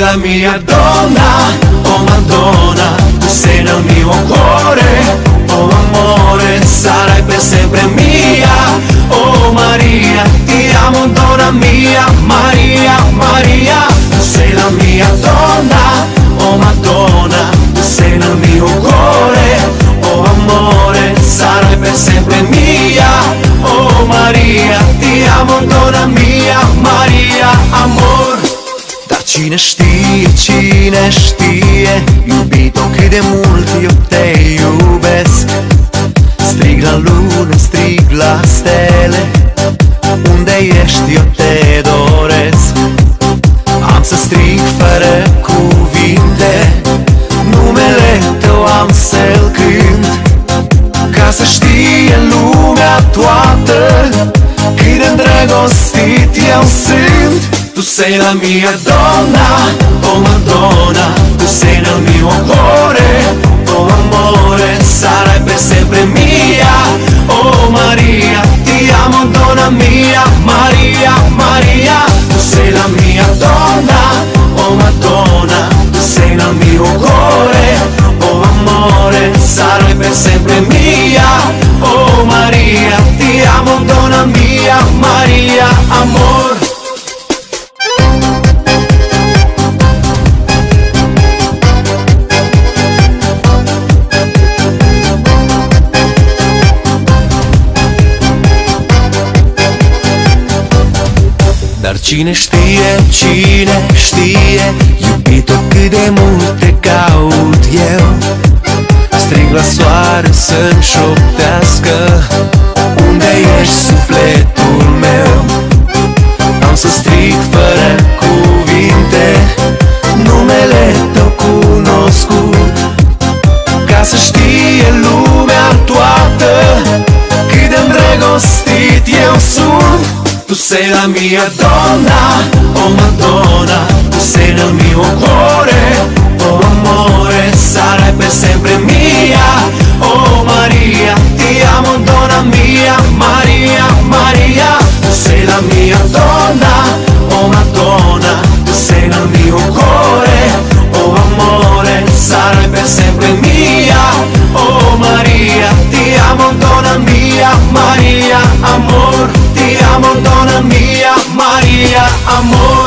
la mia donna, oh Madonna, tu sei nel mio cuore, oh amore, sarai per sempre mia, oh Maria, ti amo donna mia, Maria, Maria, tu sei la mia donna, oh Madonna, tu sei nel mio cuore, oh amore, sarai per sempre mia, oh Maria, ti amo donna mia, Maria, amor. Dar cine știe, iubito, cât de mult eu te iubesc. Strig la lună, strig la stele, unde ești eu te doresc. Am să strig fără cuvinte, numele tău am să-l cânt, ca să știe lumea toată cât de îndrăgostit eu sunt. Tu sei la mia donna, oh Madonna, tu sei nel mio cuore, oh amore, sarai per sempre mia, oh Maria, ti amo donna mia, Maria, Maria, tu sei la mia donna, oh Madonna, tu sei nel mio cuore, oh amore, sarai per sempre mia, oh Maria, ti amo donna mia, Maria, amor. Dar cine știe, iubito, cât de mult te caut eu. Strig la soare să-mi șoptească, unde ești sufletul meu. Am să strig fără cuvinte, numele tău cunoscut, ca să știe lumea toată cât de îndrăgostit eu sunt. Tu sei la mia donna, oh Madonna, tu sei nel mio cuore, oh amore, sarai per sempre mia, oh Maria, ti amo donna mia, Maria, Maria, tu sei la mia donna, oh Madonna, tu sei nel mio cuore, oh amore, sarai per sempre mia, oh Maria, ti amo donna mia, Maria, amor. Ti amo donna mia, Maria, amor.